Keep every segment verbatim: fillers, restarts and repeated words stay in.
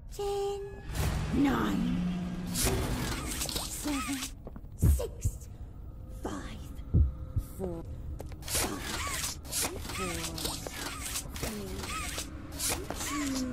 Ten, nine, seven, six, five, four, five, four, three, two.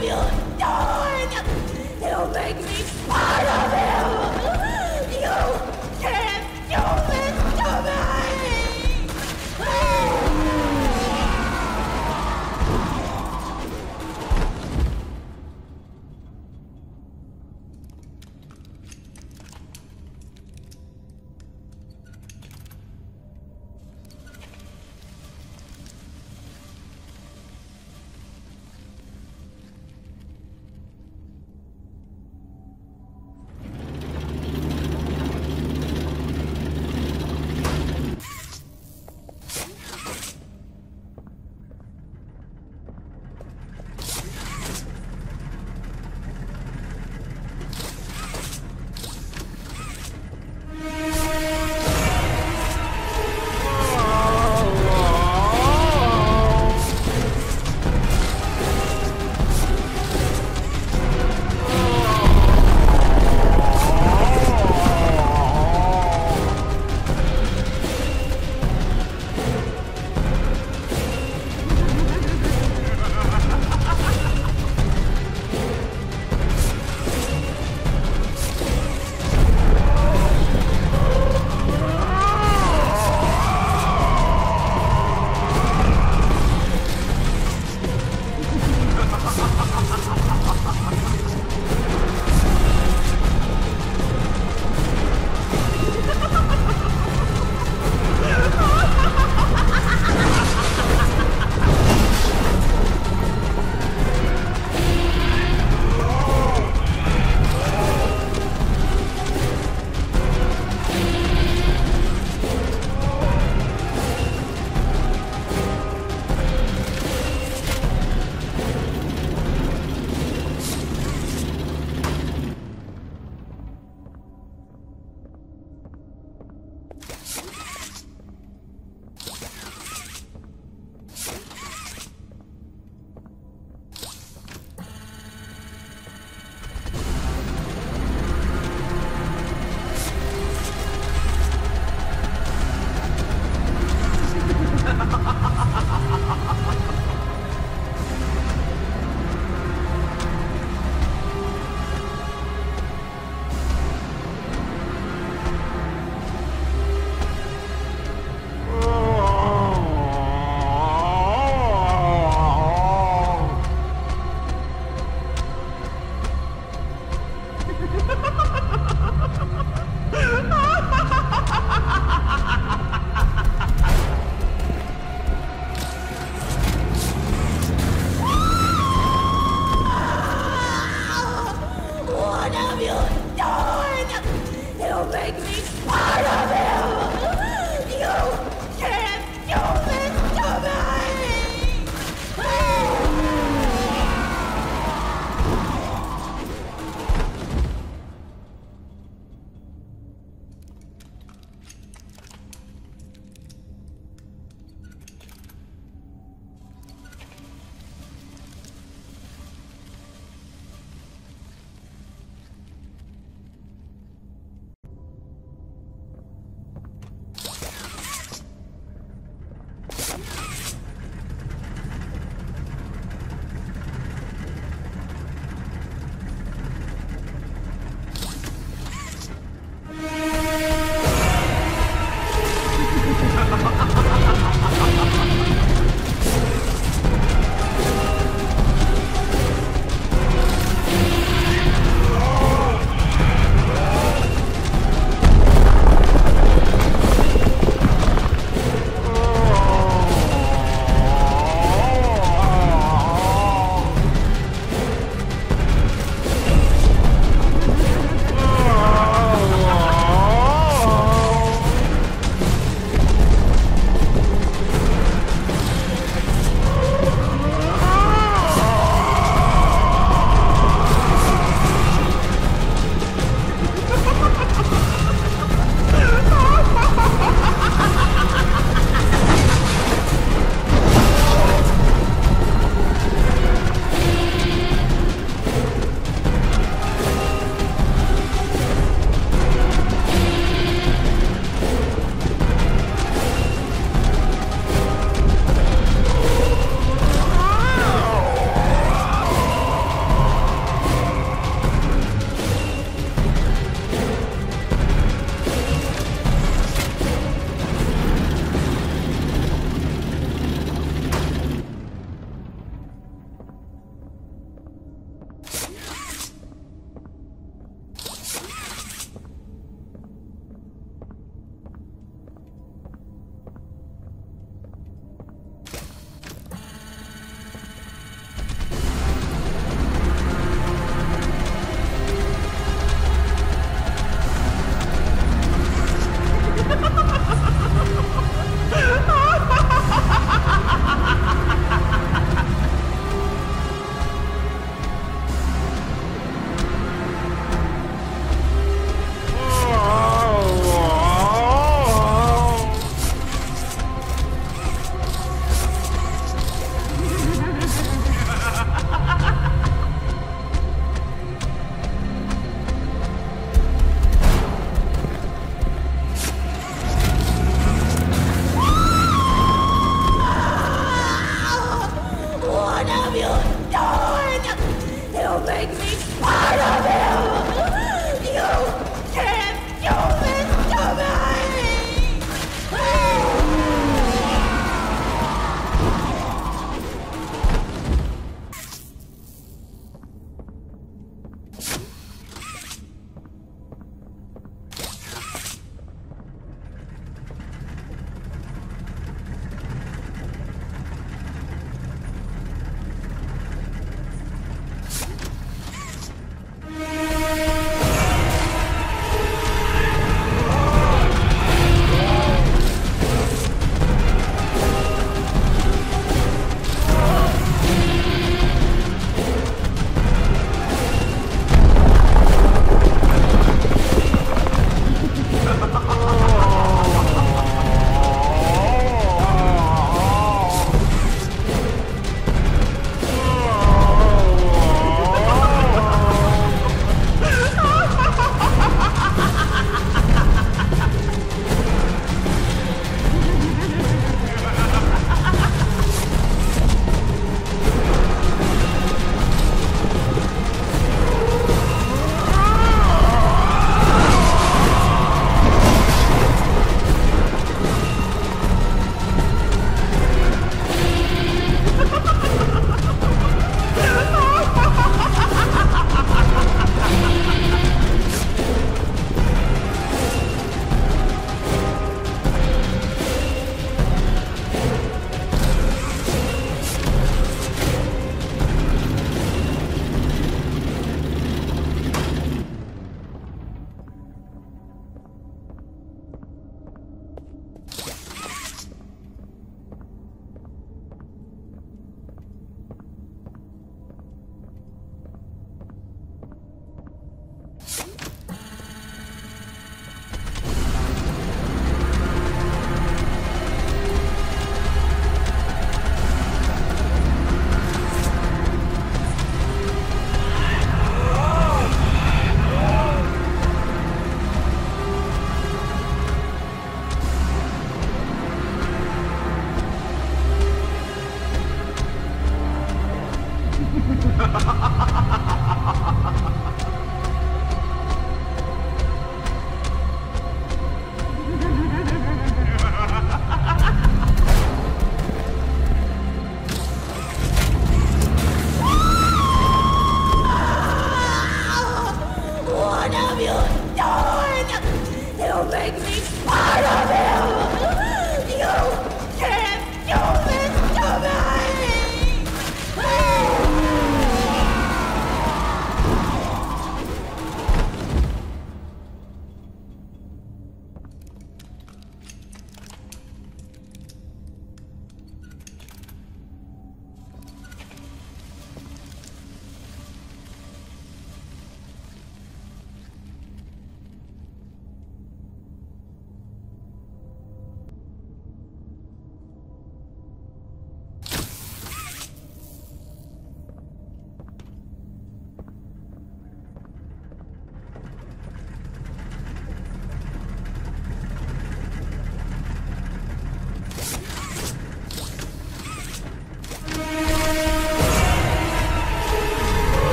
have you done? You make me part of you! You can't do this to me! What have you done? You make me part of you! You can't do this to me!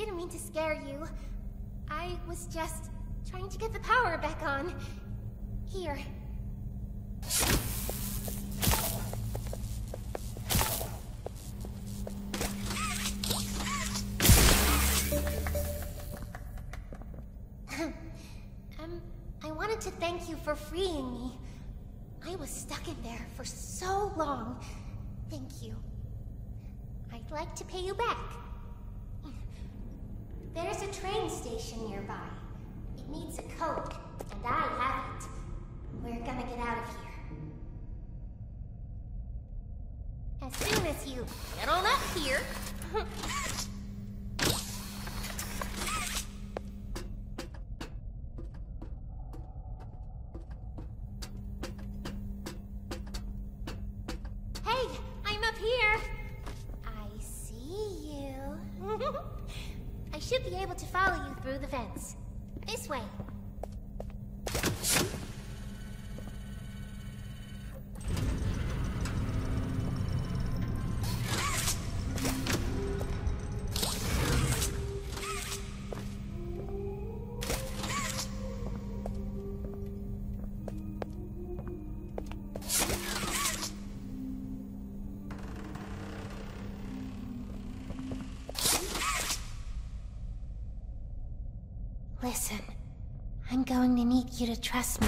didn't mean to scare you. I was just trying to get the power back on. Here. um, I wanted to thank you for freeing me. I was stuck in there for so long. Thank you. I'd like to pay you back. There's a train station nearby. It needs a code, and I have it. We're gonna get out of here. As soon as you get on up here... Hey, I'm up here! I see you. I should be able to follow you through the vents. This way. Listen, I'm going to need you to trust me.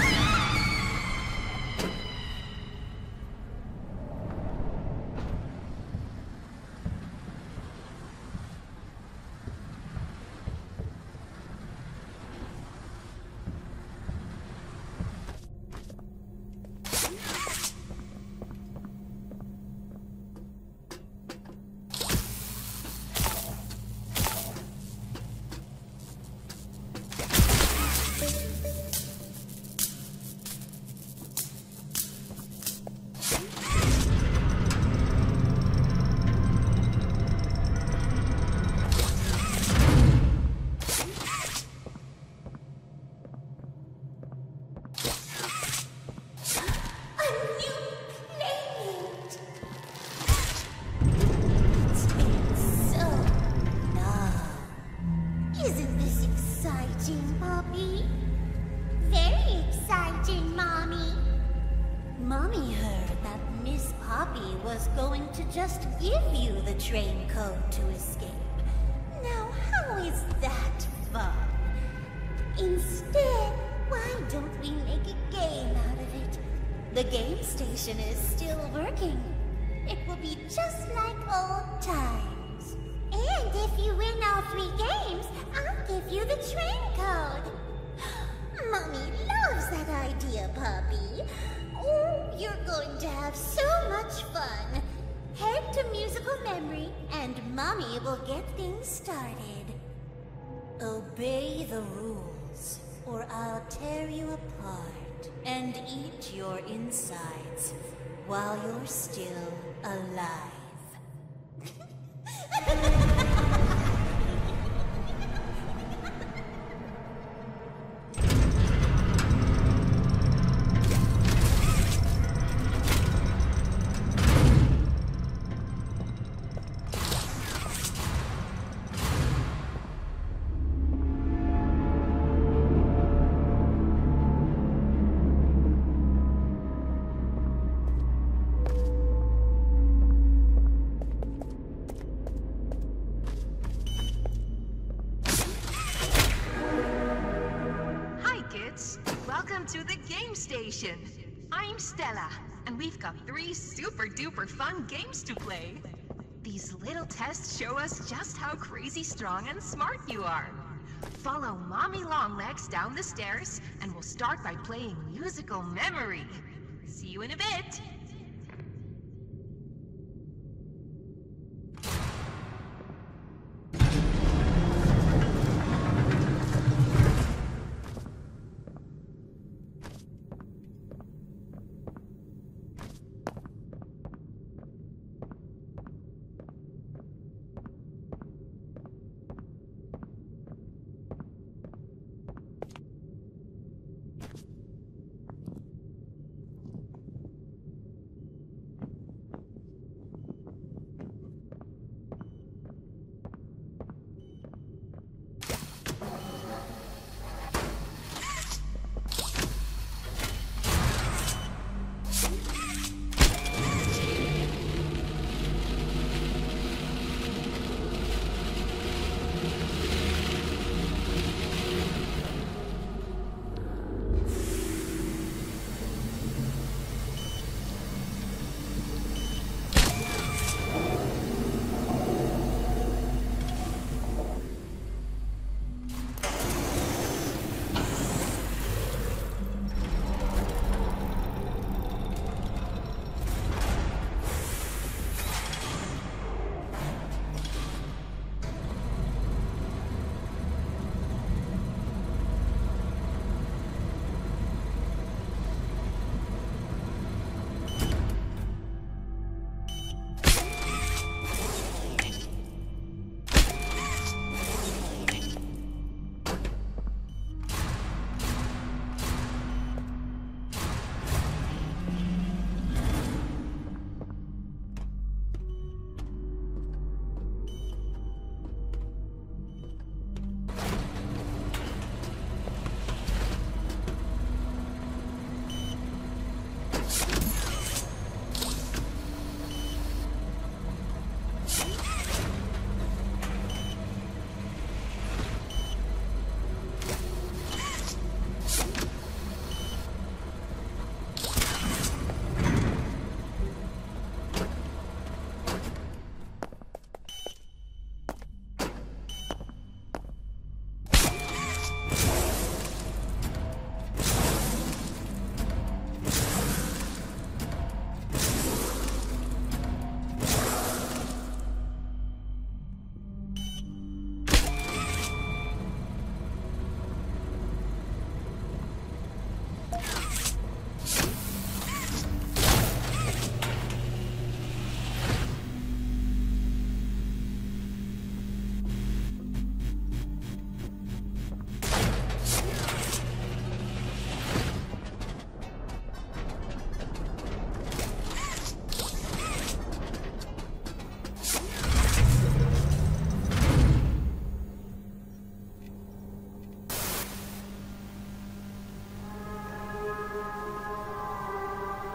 Just give you the train code to escape. Now, how is that fun? Instead, why don't we make a game out of it? The game station is still working. It will be just like old times. And if you win all three games, I'll give you the train code. Mommy loves that idea, Poppy. Oh, you're going to have so much fun. Head to musical memory, and Mommy will get things started. Obey the rules, or I'll tear you apart and eat your insides while you're still alive. To the game station. I'm Stella, and we've got three super duper fun games to play. These little tests show us just how crazy strong and smart you are. Follow Mommy Longlegs down the stairs, and we'll start by playing musical memory. See you in a bit.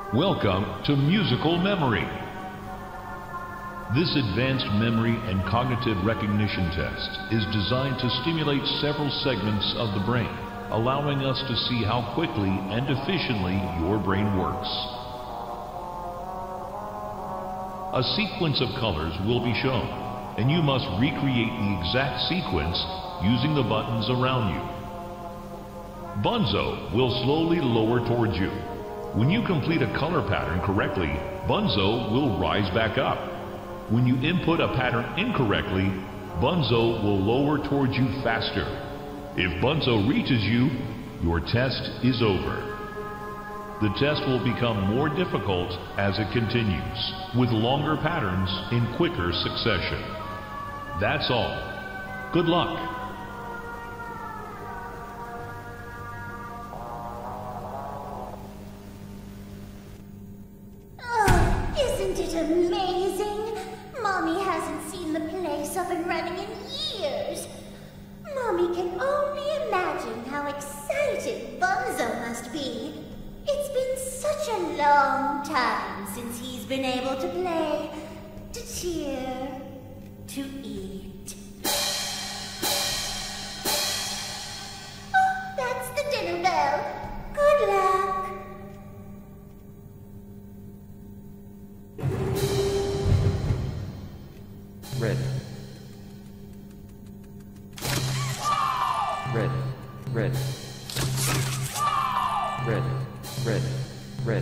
Welcome to Musical Memory. This advanced memory and cognitive recognition test is designed to stimulate several segments of the brain, allowing us to see how quickly and efficiently your brain works. A sequence of colors will be shown, and you must recreate the exact sequence using the buttons around you. Bunzo will slowly lower towards you. When you complete a color pattern correctly, Bunzo will rise back up. When you input a pattern incorrectly, Bunzo will lower towards you faster. If Bunzo reaches you, your test is over. The test will become more difficult as it continues, with longer patterns in quicker succession. That's all. Good luck. Oh, isn't it amazing? Mommy hasn't seen the place up and running in years. Mommy can only imagine how excited Bunzo must be. It's been such a long time since he's been able to play, to cheer, to eat. Oh, that's the dinner bell. Good luck. Red. Red. Red. Red. Red. Red.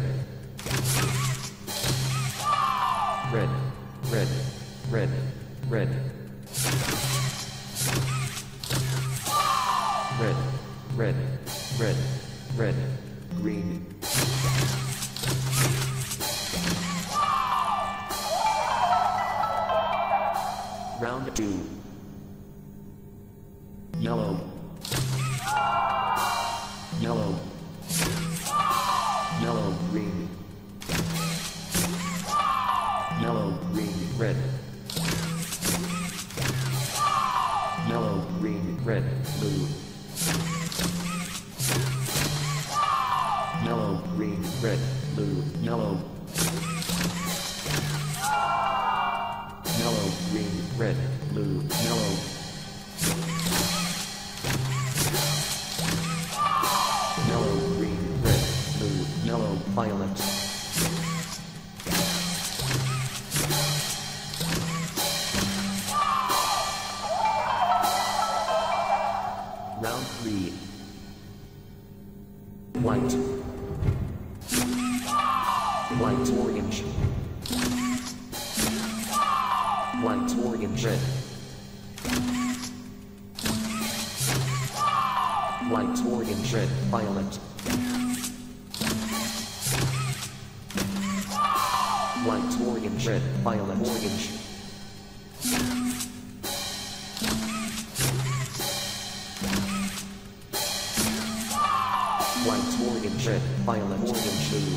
Red. Red. Red. Red. Red. Red. Red. Red. Green. Round two. Yellow. Yellow. Yellow, green. Yellow, green, red. Yellow, green, red, blue. Yellow, green, red, blue, yellow. Yellow, green, red, blue, yellow. Yellow, green, red, blue, yellow, violet. Round three. White. White, orange. White, orange, red. White, orange, red, violet. White, orange, red, violet, orange. White, orange, red, violet, orange, blue.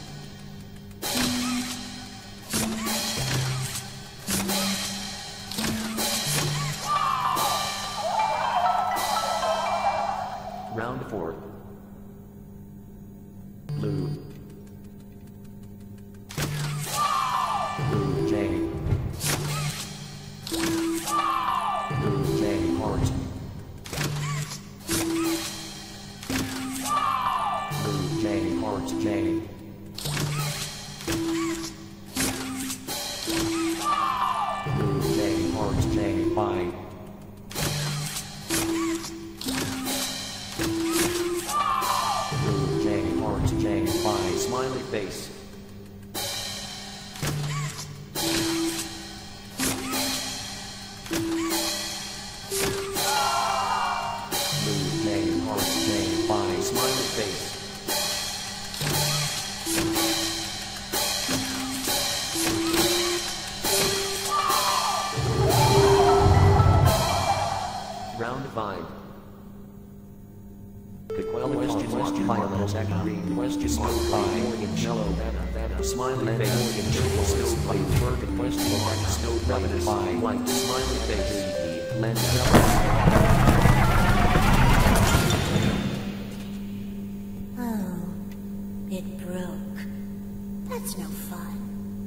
Round four. Blue. Blue J. Blue J heart. Blue J heart J. Blue J heart J by. Blue J heart J by smiley face. Blue J heart J by smiley face. Round five. The question mark violet and green question mark by orange yellow banana smiley face orange snow by perfect question mark snow rabbit by white smiley face land Oh, it broke. That's no fun.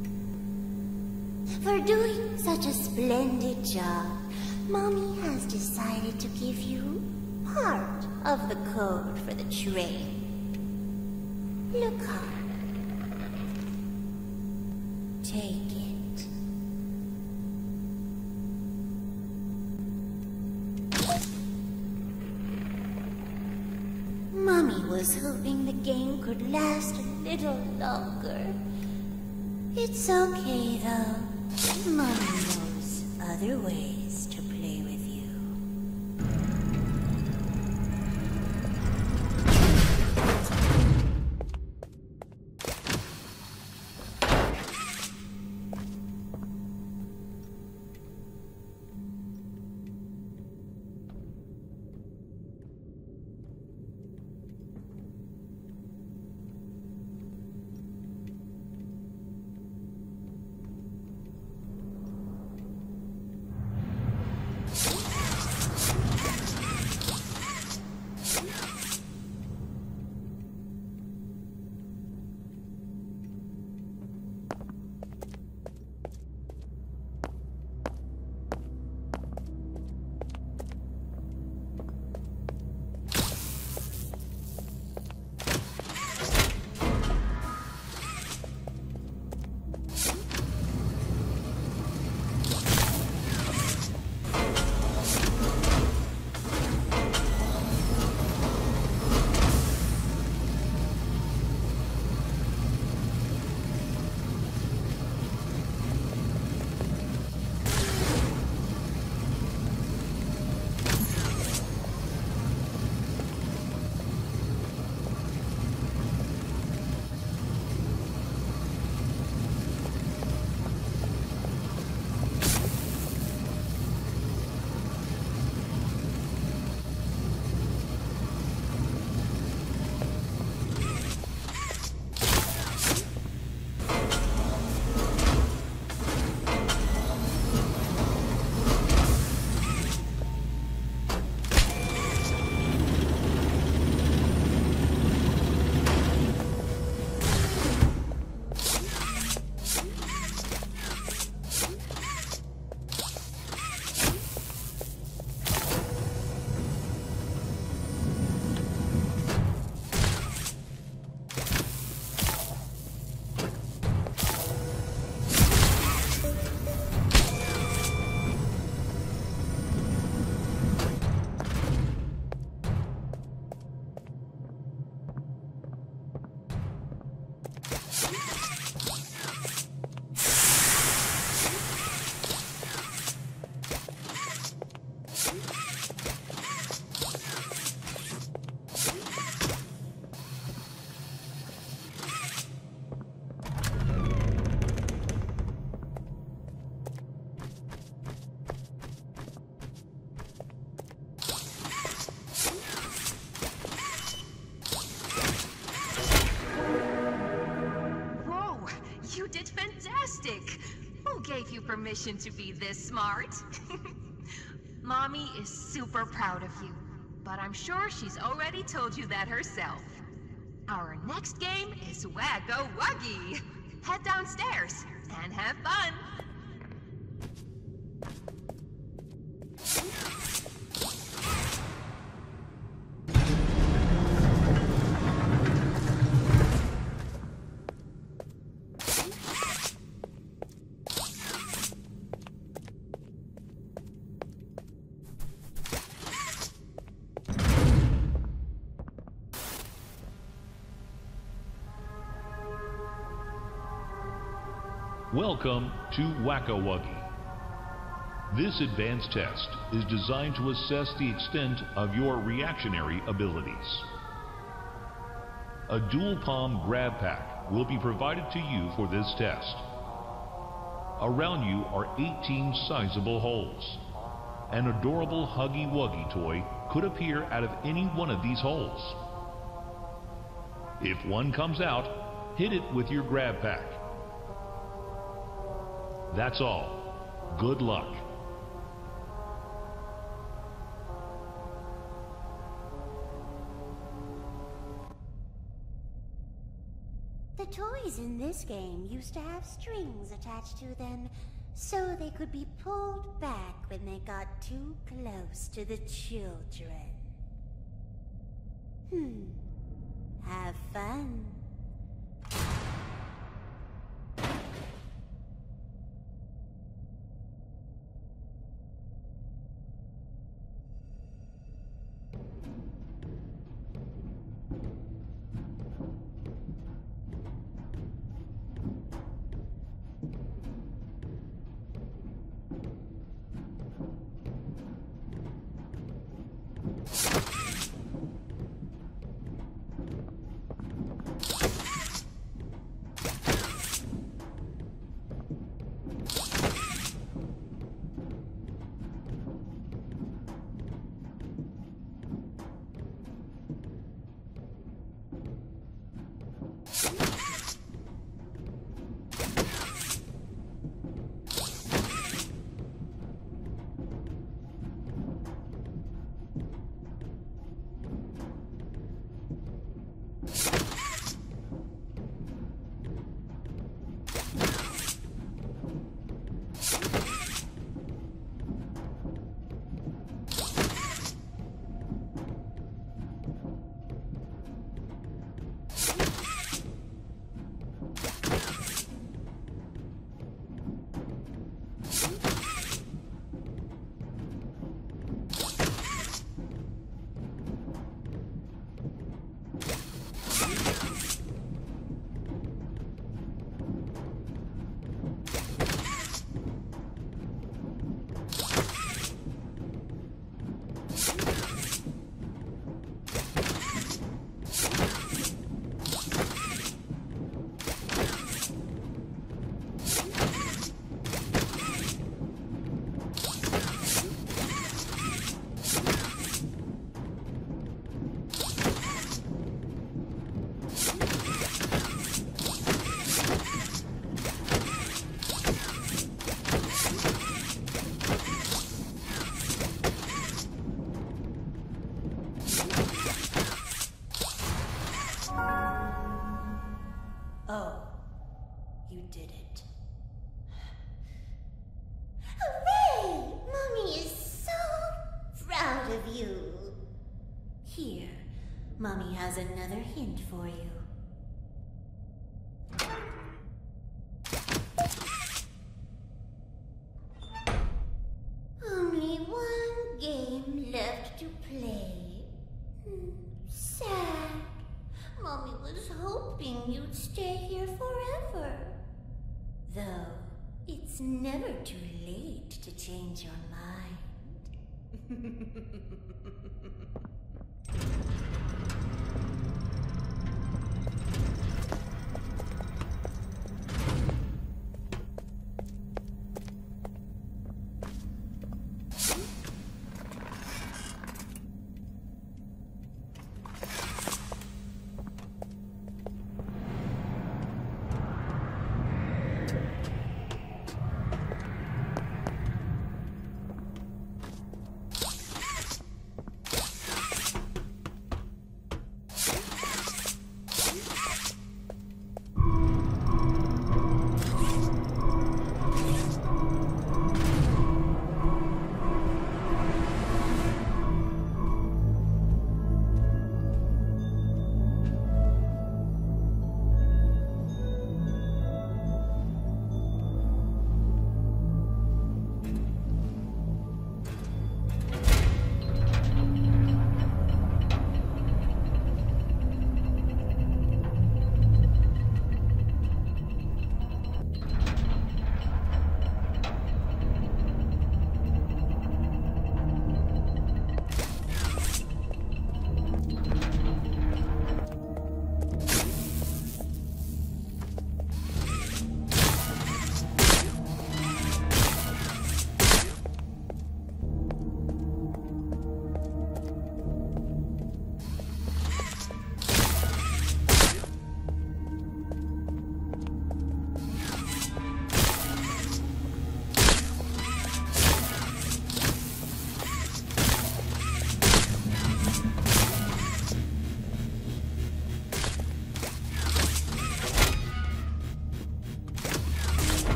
For doing such a splendid job, Mommy has decided to give you part of the code for the train. Look up. Take it. Mommy was hoping the game could last a little longer. It's okay, though. Mommy knows other ways to play with you. Permission to be this smart. Mommy is super proud of you, but I'm sure she's already told you that herself. Our next game is Wacko Wuggy. Head downstairs and have fun. Welcome to Wacko Wuggy. This advanced test is designed to assess the extent of your reactionary abilities. A dual palm grab pack will be provided to you for this test. Around you are eighteen sizable holes. An adorable Huggy Wuggy toy could appear out of any one of these holes. If one comes out, hit it with your grab pack. That's all. Good luck. The toys in this game used to have strings attached to them, so they could be pulled back when they got too close to the children. Hmm. Have fun. Mommy has another hint for you. Only one game left to play. Hmm, sad. Mommy was hoping you'd stay here forever. Though, it's never too late to change your mind.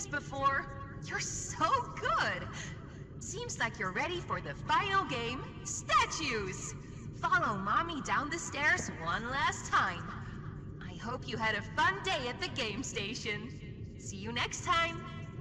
these before. You're so good. Seems like you're ready for the final game, Statues. Follow Mommy down the stairs one last time. I hope you had a fun day at the game station. See you next time.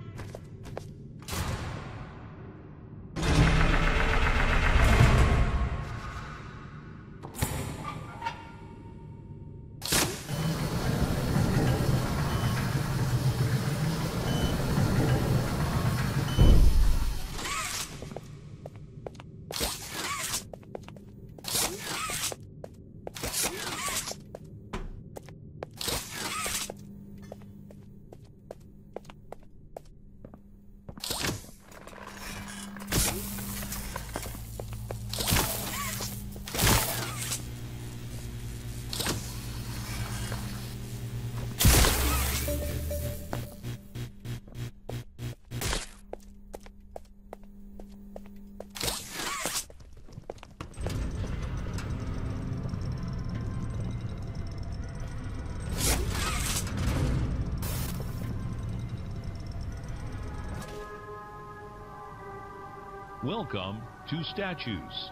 Welcome to Statues.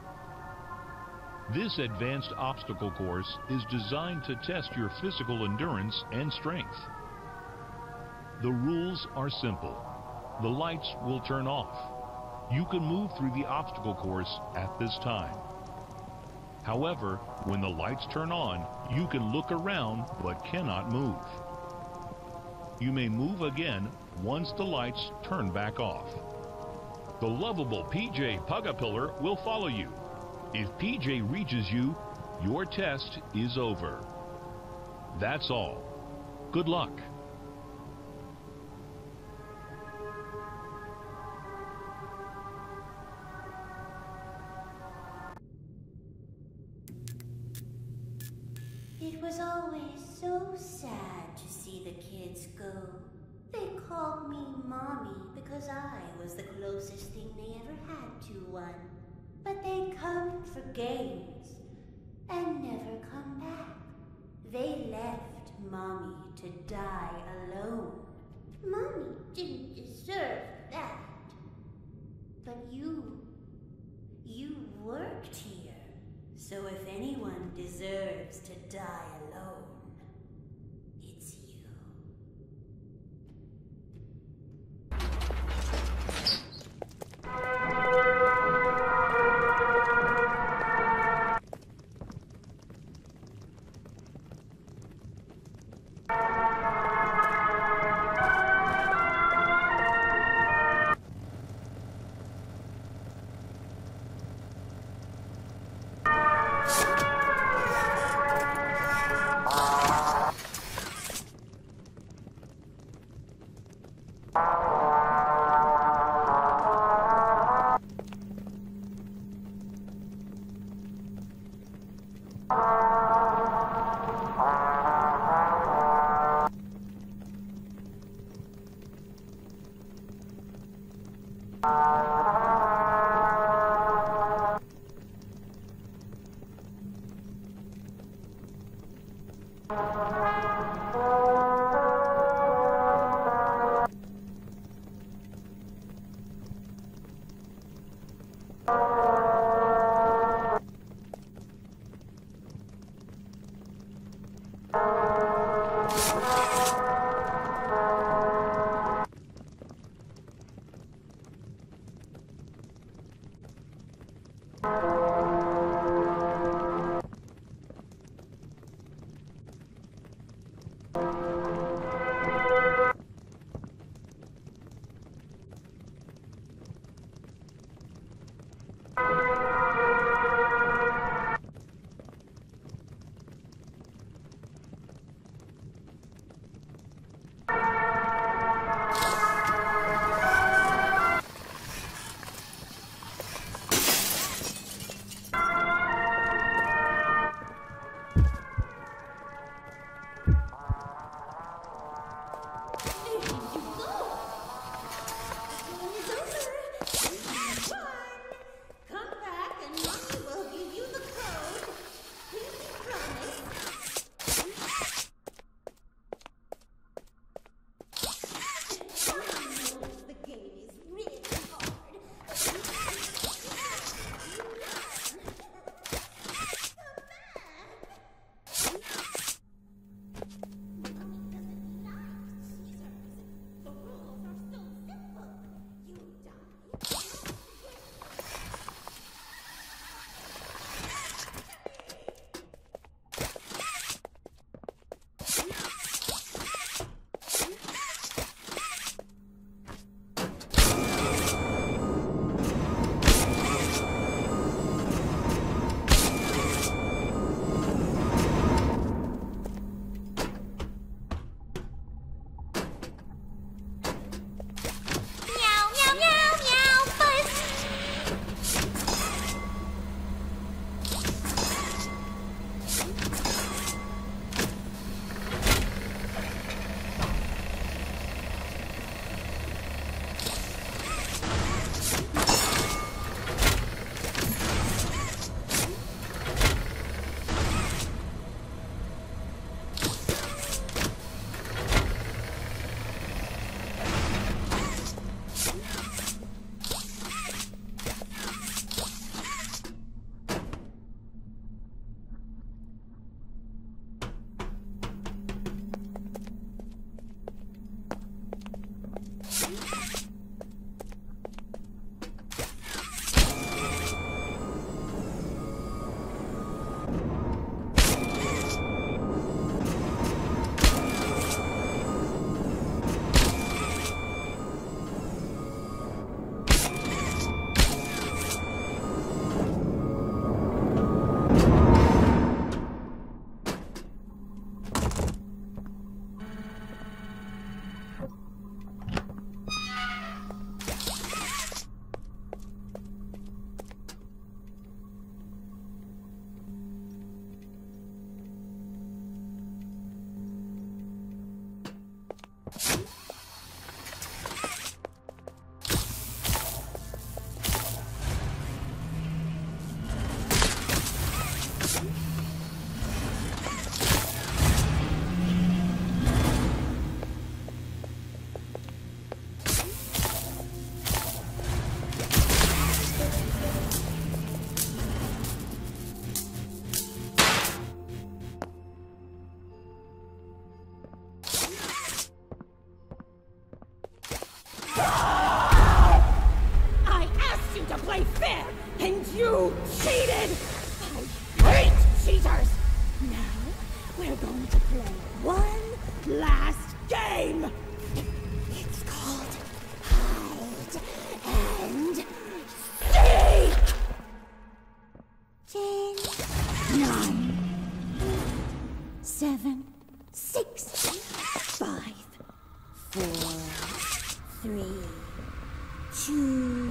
This advanced obstacle course is designed to test your physical endurance and strength. The rules are simple. The lights will turn off. You can move through the obstacle course at this time. However, when the lights turn on, you can look around but cannot move. You may move again once the lights turn back off. The lovable P J Pugapillar will follow you. If P J reaches you, your test is over. That's all. Good luck. It was always so sad to see the kids go. They called me Mommy because I was the closest thing they ever had to one. But they'd come for games and never come back. They left Mommy to die alone. Mommy didn't deserve that. But you, you worked here. So if anyone deserves to die alone, it's you. And you cheated! I hate cheaters! Now, we're going to play one last game! It's called Hide and Seek! Ten, nine, eight, seven, six, five, four, three, two,